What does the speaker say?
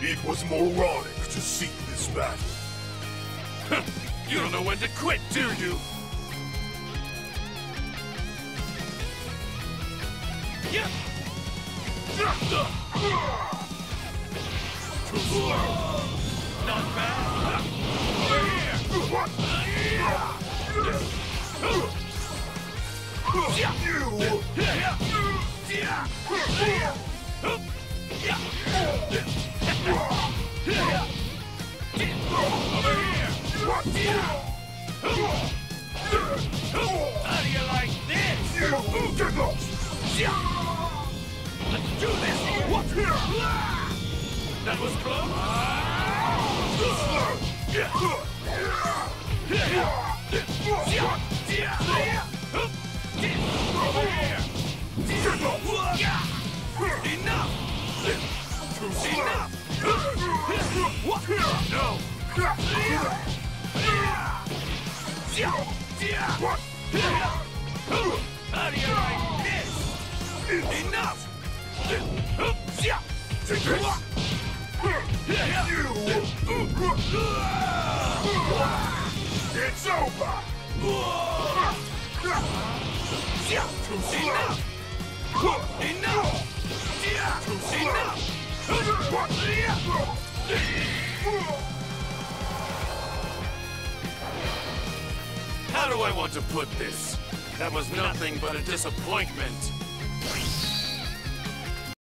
It was moronic to seek this battle. You don't know when to quit, do you? Yeah. Too slow. Not bad. Over here. How do you like this? Let's do this! That was close! Over here! Enough! Enough! No! How do you like this? Enough! Take this! It's over! Too slow! Enough! Too slow! How do I want to put this? That was nothing but a disappointment.